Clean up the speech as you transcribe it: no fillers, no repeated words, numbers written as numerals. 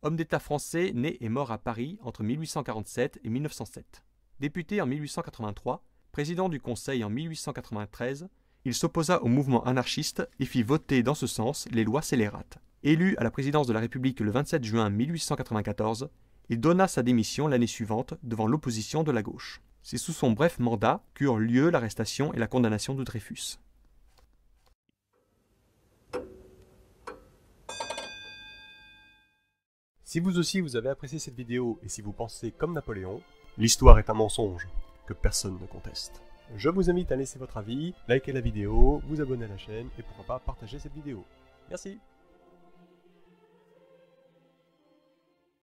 Homme d'État français né et mort à Paris entre 1847 et 1907. Député en 1883, président du Conseil en 1893, il s'opposa au mouvement anarchiste et fit voter dans ce sens les lois scélérates. Élu à la présidence de la République le 27 juin 1894, il donna sa démission l'année suivante devant l'opposition de la gauche. C'est sous son bref mandat qu'eurent lieu l'arrestation et la condamnation de Dreyfus. Si vous aussi vous avez apprécié cette vidéo et si vous pensez comme Napoléon, l'histoire est un mensonge que personne ne conteste. Je vous invite à laisser votre avis, liker la vidéo, vous abonner à la chaîne et pourquoi pas partager cette vidéo. Merci.